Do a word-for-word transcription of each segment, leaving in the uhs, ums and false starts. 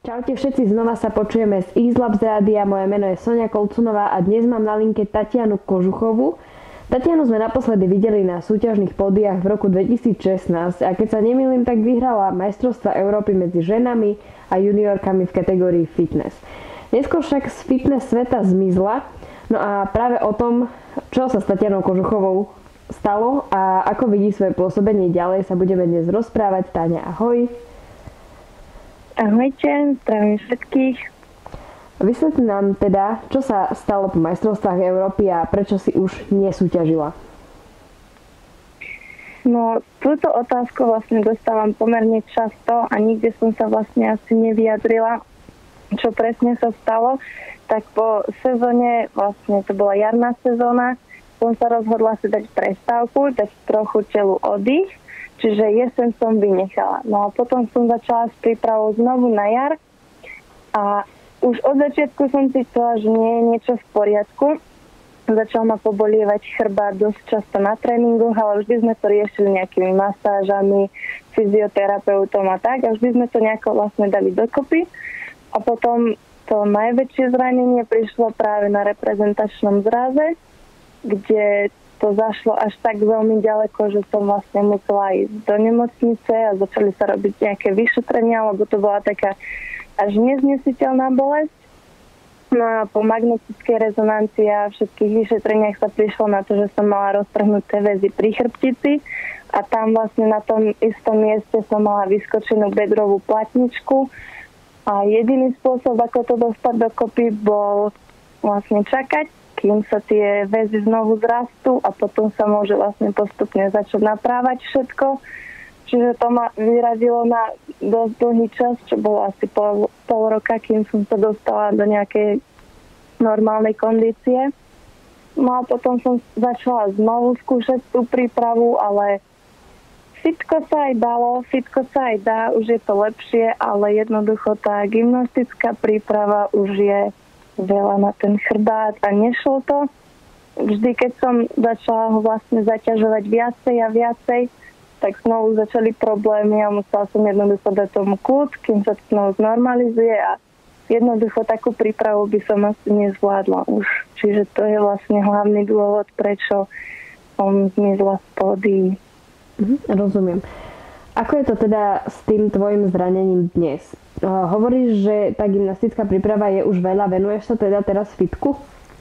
Čaute všetci, znova sa počujeme z Izlab z rádia, moje meno je Sonia Kolcunová a dnes mám na linke Tatianu Kožuchovú. Tatianu sme naposledy videli na súťažných pódiách v roku dvetisícšestnásť a keď sa nemýlim, tak vyhrala majstrovstvá Európy medzi ženami a juniorkami v kategórii fitness. Neskôr však z fitness sveta zmizla, no a práve o tom, čo sa s Tatianou Kožuchovou stalo a ako vidí svoje pôsobenie ďalej, sa budeme dnes rozprávať. Táňa, ahoj. Ahojte, zdravím všetkých. Vysvetli nám teda, čo sa stalo po majstrovstvách Európy a prečo si už nesúťažila. No, túto otázku vlastne dostávam pomerne často a nikde som sa vlastne asi nevyjadrila, čo presne sa stalo. Tak po sezóne, vlastne to bola jarná sezóna, som sa rozhodla si dať prestávku, dať trochu telu oddych. Čiže jeseň som vynechala. No a potom som začala s prípravou znovu na jar a už od začiatku som cítila, že nie je niečo v poriadku. Začal ma pobolievať chrbát dosť často na tréningoch, ale vždy sme to riešili nejakými masážami, fyzioterapeutom a tak a vždy sme to nejako vlastne dali dokopy. A potom to najväčšie zranenie prišlo práve na reprezentačnom zraze, kde to zašlo až tak veľmi ďaleko, že som vlastne musela ísť do nemocnice a začali sa robiť nejaké vyšetrenia, lebo to bola taká až neznesiteľná bolesť. No a po magnetickej rezonancii a všetkých vyšetreniach sa prišlo na to, že som mala roztrhnuté väzy pri chrbtici a tam vlastne na tom istom mieste som mala vyskočenú bedrovú platničku a jediný spôsob, ako to dostať dokopy, bol vlastne čakať, kým sa tie väzy znovu zrastú a potom sa môže vlastne postupne začať naprávať všetko. Čiže to ma vyradilo na dosť dlhý čas, čo bolo asi pol, pol roka, kým som sa dostala do nejakej normálnej kondície. No a potom som začala znovu skúšať tú prípravu, ale fitko sa aj dalo, fitko sa aj dá, už je to lepšie, ale jednoducho tá gymnastická príprava už je veľa na ten chrbát a nešlo to. Vždy, keď som začala ho vlastne zaťažovať viacej a viacej, tak znovu začali problémy a musela som jednoducho dať tomu kľud, kým sa to znovu znormalizuje a jednoducho takú prípravu by som asi nezvládla už. Čiže to je vlastne hlavný dôvod, prečo som zmizla z pódií. Mhm, rozumiem. Ako je to teda s tým tvojim zranením dnes? Uh, hovoríš, že tá gymnastická príprava je už veľa, venuješ sa teda teraz fitku?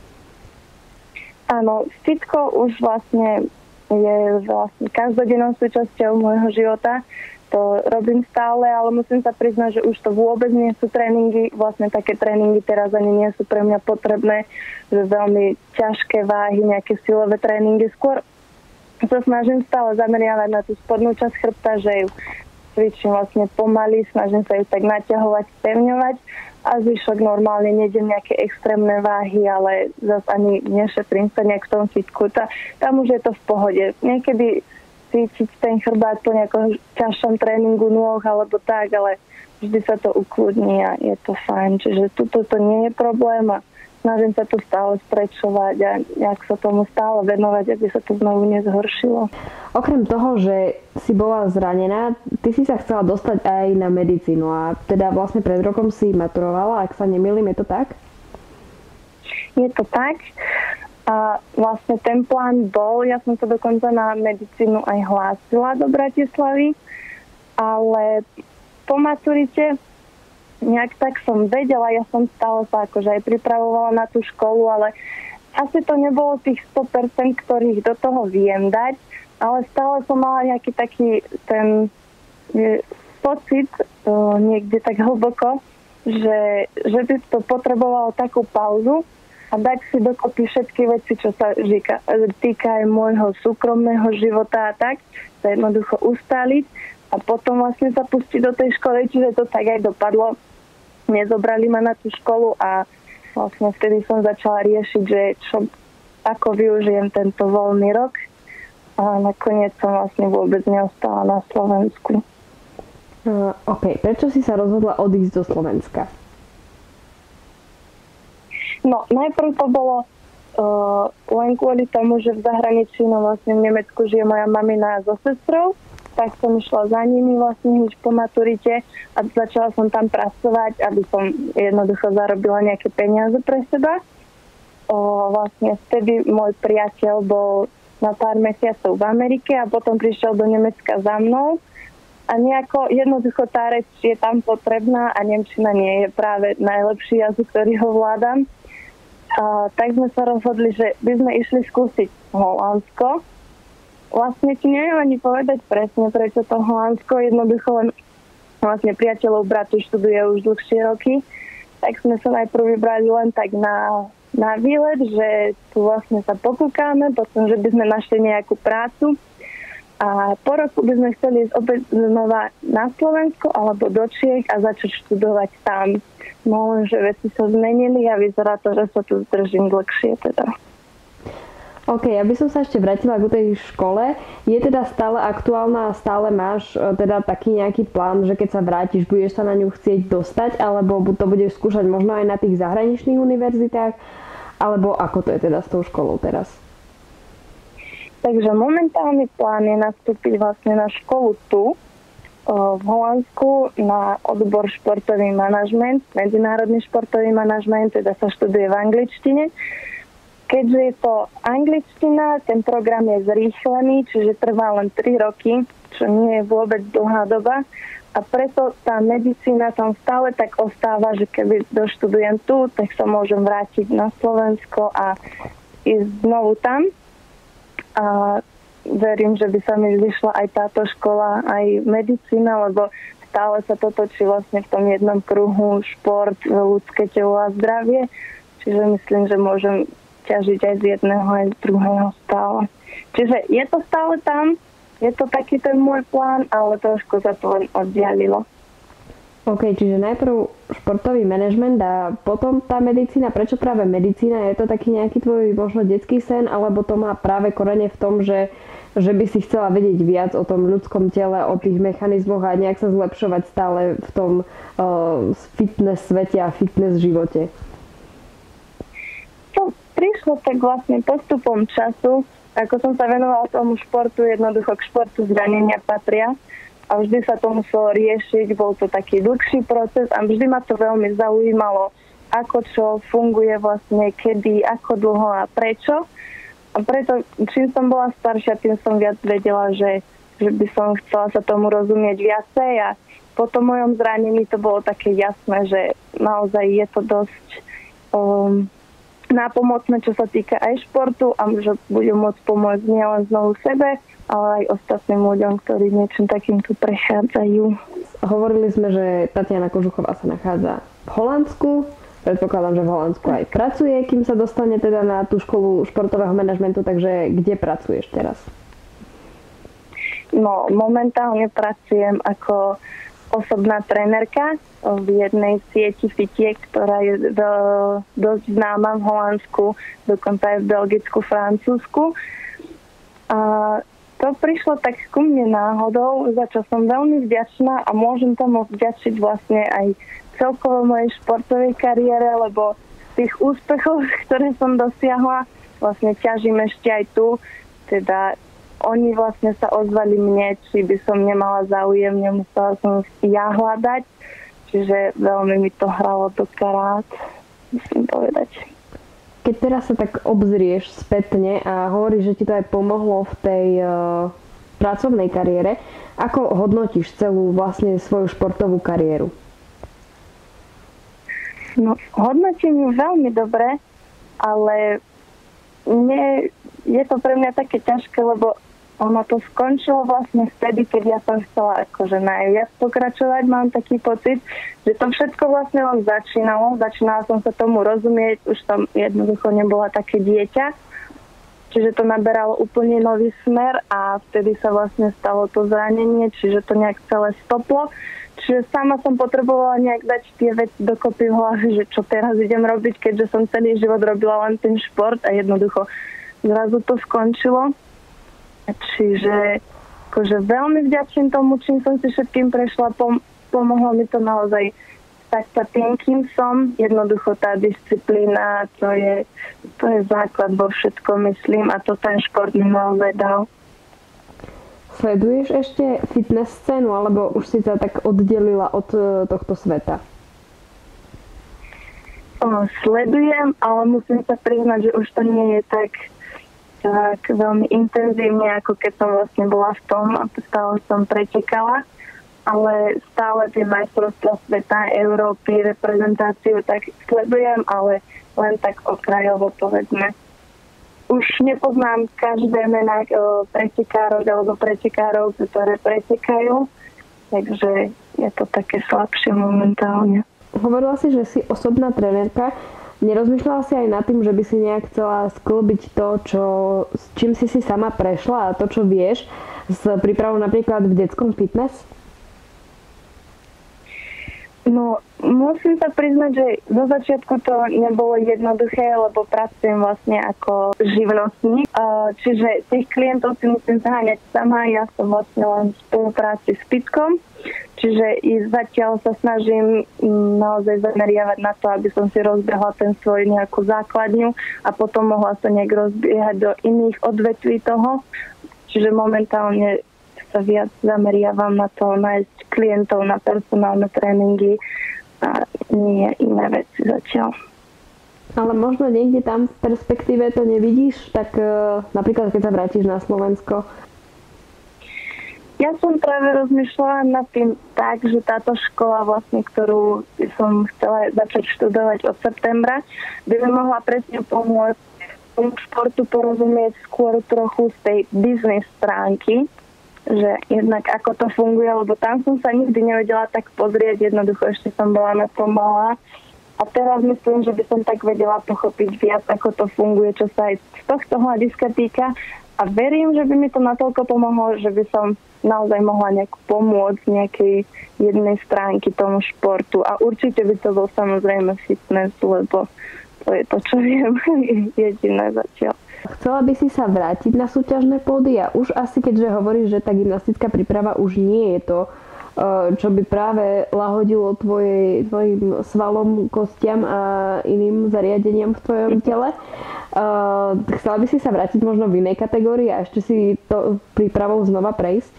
Áno, fitko už vlastne je vlastne každodennou súčasťou môjho života. To robím stále, ale musím sa priznať, že už to vôbec nie sú tréningy. Vlastne také tréningy teraz ani nie sú pre mňa potrebné, že veľmi ťažké váhy, nejaké silové tréningy. Skôr sa snažím stále zameriavať na tú spodnú časť chrbta, že ju cvičím vlastne pomaly, snažím sa ju tak naťahovať, spevňovať a zvyšok normálne nejdem nejaké extrémne váhy, ale zase ani nešetrím sa nejak v tom fitku. Tá, tam už je to v pohode. Niekedy cítiť ten chrbát po nejakom ťažšom tréningu nôh alebo tak, ale vždy sa to ukludní a je to fajn. Čiže tuto to nie je problém a snažím sa to stále sprečovať a nejak sa tomu stále venovať, aby sa to znovu nezhoršilo. Okrem toho, že si bola zranená, ty si sa chcela dostať aj na medicínu a teda vlastne pred rokom si maturovala, ak sa nemýlim, je to tak? Je to tak. A vlastne ten plán bol, ja som sa dokonca na medicínu aj hlásila do Bratislavy, ale po maturite nejak tak som vedela, ja som stále sa akože aj pripravovala na tú školu, ale asi to nebolo tých sto percent, ktorých do toho viem dať, ale stále som mala nejaký taký ten je, pocit uh, niekde tak hlboko, že, že by to potrebovalo takú pauzu a dať si dokopy všetky veci, čo sa žíka, týka aj môjho súkromného života a tak, sa jednoducho ustáliť a potom vlastne sa pustiť do tej školy, čiže to tak aj dopadlo. Nezobrali ma na tú školu a vlastne vtedy som začala riešiť, že čo, ako využijem tento voľný rok a nakoniec som vlastne vôbec neostala na Slovensku. Uh, OK, prečo si sa rozhodla odísť do Slovenska? No, najprv to bolo uh, len kvôli tomu, že v zahraničí, no vlastne v Nemecku žije moja mamina so sestrou, tak som išla za nimi vlastne hneď po maturite a začala som tam pracovať, aby som jednoducho zarobila nejaké peniaze pre seba. O, vlastne vtedy môj priateľ bol na pár mesiacov v Amerike a potom prišiel do Nemecka za mnou. A nejako jednoducho tá reč je tam potrebná a nemčina nie je práve najlepší jazyk, ktorý ho vládam. A, tak sme sa rozhodli, že by sme išli skúsiť Holandsko. Vlastne ti neviem ani povedať presne, prečo to Holandsko, jednoducho len vlastne priateľov brat študuje už dlhšie roky. Tak sme sa najprv vybrali len tak na, na výlet, že tu vlastne sa pokúkáme, potom, že by sme našli nejakú prácu. A po roku by sme chceli ísť opäť znova na Slovensko alebo do Čiech a začať študovať tam. No lenže veci sa zmenili a vyzerá to, že sa tu zdržím dlhšie teda. OK, aby som sa ešte vrátila k tej škole, je teda stále aktuálna a stále máš teda taký nejaký plán, že keď sa vrátiš, budeš sa na ňu chcieť dostať, alebo to budeš skúšať možno aj na tých zahraničných univerzitách, alebo ako to je teda s tou školou teraz? Takže momentálny plán je nastúpiť vlastne na školu tu, v Holandsku, na odbor športový manažment, medzinárodný športový manažment, teda sa študuje v angličtine. Keďže je to angličtina, ten program je zrýchlený, čiže trvá len tri roky, čo nie je vôbec dlhá doba. A preto tá medicína tam stále tak ostáva, že keby doštudujem tu, tak sa môžem vrátiť na Slovensko a ísť znovu tam. A verím, že by sa mi vyšla aj táto škola, aj medicína, lebo stále sa to točí vlastne v tom jednom kruhu, šport, ľudské telo a zdravie. Čiže myslím, že môžem ťažiť aj z jedného, aj z druhého stále. Čiže je to stále tam, je to taký ten môj plán, ale trošku sa to len oddialilo. OK, čiže najprv športový manažment a potom tá medicína. Prečo práve medicína? Je to taký nejaký tvoj možno detský sen, alebo to má práve korene v tom, že, že by si chcela vedieť viac o tom ľudskom tele, o tých mechanizmoch a nejak sa zlepšovať stále v tom uh, fitness svete a fitness živote? To prišlo tak vlastne postupom času. Ako som sa venovala tomu športu, jednoducho k športu zranenia patria. A vždy sa to muselo riešiť, bol to taký dlhší proces a vždy ma to veľmi zaujímalo, ako čo funguje vlastne, kedy, ako dlho a prečo. A preto, čím som bola staršia, tým som viac vedela, že, že by som chcela sa tomu rozumieť viacej a po tom mojom zranení to bolo také jasné, že naozaj je to dosť um, nápomocné, čo sa týka aj športu a že budem môcť pomôcť nielen znovu sebe, ale aj ostatným ľuďom, ktorí niečím takým tu prechádzajú. Hovorili sme, že Tatiana Kožuchová sa nachádza v Holandsku. Predpokladám, že v Holandsku aj pracuje, kým sa dostane teda na tú školu športového manažmentu, takže kde pracuješ teraz? No, momentálne pracujem ako osobná trénerka v jednej sieti fitiek, ktorá je dosť známa v Holandsku, dokonca aj v Belgicku, Francúzsku. A to prišlo tak ku mne náhodou, za čo som veľmi vďačná a môžem tomu vďačiť vlastne aj celkovo mojej športovej kariére, lebo tých úspechov, ktoré som dosiahla, vlastne ťažím ešte aj tu. Teda oni vlastne sa ozvali mne, či by som nemala záujem, nemusela som ja hľadať. Čiže veľmi mi to hralo do karát, musím povedať. Keď teraz sa tak obzrieš spätne a hovoríš, že ti to aj pomohlo v tej uh, pracovnej kariére, ako hodnotíš celú vlastne svoju športovú kariéru? No, hodnotím ju veľmi dobre, ale nie, je to pre mňa také ťažké, lebo ono to skončilo vlastne vtedy, keď ja som chcela akože najviac pokračovať. Mám taký pocit, že to všetko vlastne len začínalo. Začínala som sa tomu rozumieť, už som jednoducho nebola také dieťa. Čiže to naberalo úplne nový smer a vtedy sa vlastne stalo to zranenie, čiže to nejak celé stoplo. Čiže sama som potrebovala nejak dať tie veci dokopy v hlave, že čo teraz idem robiť, keďže som celý život robila len ten šport a jednoducho zrazu to skončilo. Čiže akože veľmi vďačím tomu, čím som si všetkým prešla. Pom- pomohlo mi to naozaj stať sa tým, kým som. Jednoducho tá disciplína, to je, to je základ vo všetkom, myslím, a to ten šport mi naozaj dal. sleduješ ešte fitness scénu, alebo už si sa tak oddelila od tohto sveta? O, sledujem, ale musím sa priznať, že už to nie je tak, tak veľmi intenzívne, ako keď som vlastne bola v tom a stále som pretekala. Ale stále tie majstrovstvá sveta, Európy, reprezentáciu, tak sledujem, ale len tak okrajovo povedzme. Už nepoznám každé mená pretekárov alebo pretekárov, ktoré pretekajú, takže je to také slabšie momentálne. Hovorila si, že si osobná trenérka. Nerozmýšľala si aj nad tým, že by si nejak chcela sklbiť to, čo, s čím si si sama prešla a to, čo vieš, s prípravou napríklad v detskom fitness? No, musím sa priznať, že do začiatku to nebolo jednoduché, lebo pracujem vlastne ako živnostník. Čiže tých klientov si musím zaháňať sama. Ja som vlastne len v spolupráci s Pitkom. Čiže i zatiaľ sa snažím naozaj zameriavať na to, aby som si rozbehla ten svoj nejakú základňu a potom mohla sa nejak rozbiehať do iných odvetví toho. Čiže momentálne sa viac zameriavam na to nájsť klientov na personálne tréningy a nie iné veci zatiaľ. Ale možno niekde tam v perspektíve to nevidíš, tak uh, napríklad keď sa vrátiš na Slovensko. Ja som práve rozmýšľala nad tým tak, že táto škola, vlastne, ktorú som chcela začať študovať od septembra, by mi mohla presne pomôcť tomu športu porozumieť skôr trochu z tej biznis stránky, že jednak ako to funguje, lebo tam som sa nikdy nevedela tak pozrieť, jednoducho ešte som bola na tom malá. A teraz myslím, že by som tak vedela pochopiť viac, ako to funguje, čo sa aj z tohto hľadiska týka. A verím, že by mi to natoľko pomohlo, že by som naozaj mohla nejak pomôcť nejakej jednej stránky tomu športu. A určite by to bol samozrejme fitness, lebo to je to, čo viem jediné zatiaľ. Chcela by si sa vrátiť na súťažné pódy a už asi keďže hovoríš, že tá gymnastická príprava už nie je to, čo by práve lahodilo tvojej, tvojim svalom, kostiam a iným zariadeniam v tvojom tele. Chcela by si sa vrátiť možno v inej kategórii a ešte si to prípravou znova prejsť?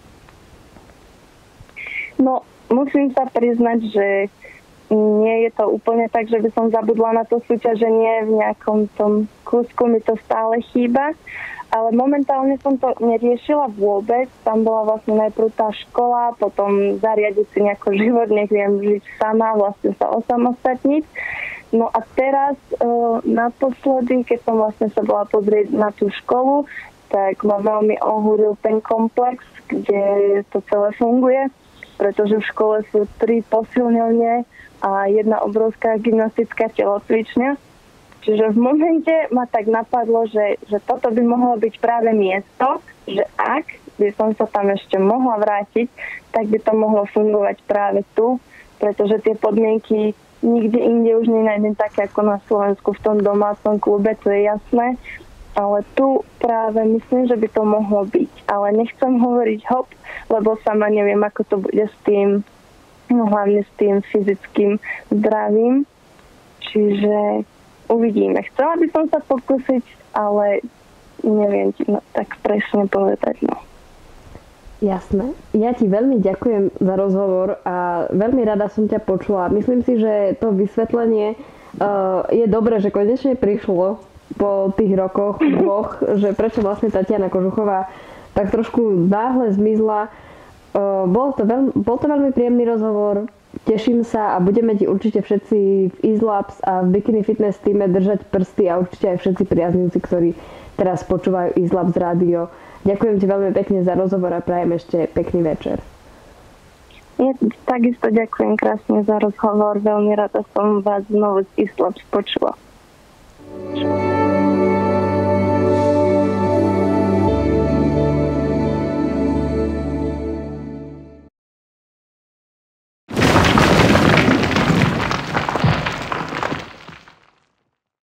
No, musím sa priznať, že nie je to úplne tak, že by som zabudla na to súťaženie. V nejakom tom kúsku mi to stále chýba. Ale momentálne som to neriešila vôbec. Tam bola vlastne najprv tá škola, potom zariadiť si nejako život, nech viem žiť sama, vlastne sa osamostatniť. No a teraz e, naposledy, keď som vlastne sa bola pozrieť na tú školu, tak ma veľmi ohúril ten komplex, kde to celé funguje, pretože v škole sú tri posilňovne a jedna obrovská gymnastická telocvičňa. Čiže v momente ma tak napadlo, že, že toto by mohlo byť práve miesto, že ak by som sa tam ešte mohla vrátiť, tak by to mohlo fungovať práve tu, pretože tie podmienky nikde inde už nenájdem také ako na Slovensku v tom domácom klube, to je jasné. Ale tu práve myslím, že by to mohlo byť. Ale nechcem hovoriť hop, lebo sama neviem, ako to bude s tým, no hlavne s tým fyzickým zdravím. Čiže uvidíme. Chcela by som sa pokúsiť, ale neviem ti no, tak presne povedať. No. Jasné. Ja ti veľmi ďakujem za rozhovor a veľmi rada som ťa počula. Myslím si, že to vysvetlenie uh, je dobré, že konečne prišlo po tých rokoch dvoch, že prečo vlastne Tatiana Kožuchová tak trošku náhle zmizla. Uh, bol, to veľmi, bol to veľmi príjemný rozhovor. Teším sa a budeme ti určite všetci v Easelabs a v Bikini Fitness týme držať prsty a určite aj všetci priaznivci, ktorí teraz počúvajú Easelabs rádio. Ďakujem ti veľmi pekne za rozhovor a prajem ešte pekný večer. Ja takisto ďakujem krásne za rozhovor. Veľmi rada som vás znovu z Easelabs počula.